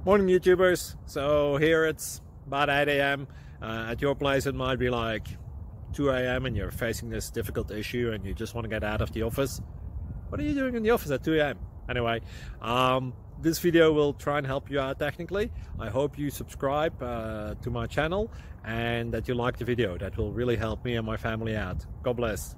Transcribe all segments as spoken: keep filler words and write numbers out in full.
Morning YouTubers. So here it's about eight A M Uh, at your place it might be like two A M and you're facing this difficult issue and you just want to get out of the office. What are you doing in the office at two A M? Anyway, um, this video will try and help you out technically. I hope you subscribe uh, to my channel and that you like the video. That will really help me and my family out. God bless.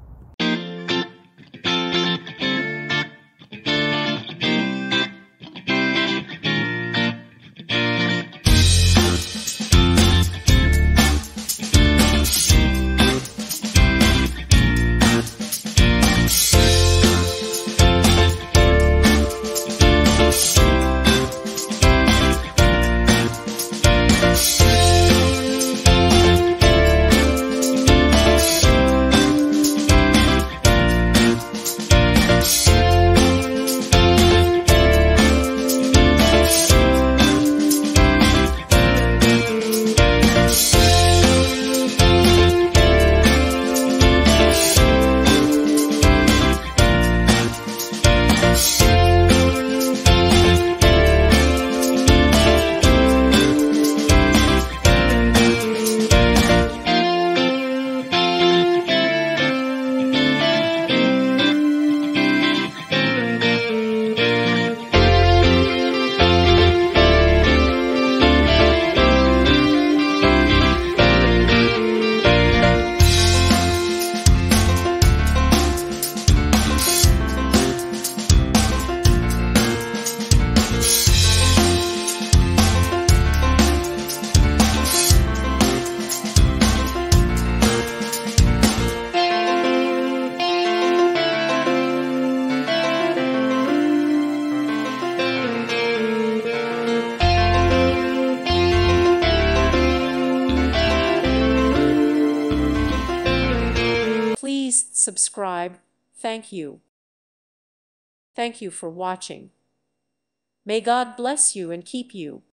Please subscribe. Thank you. Thank you for watching. May God bless you and keep you.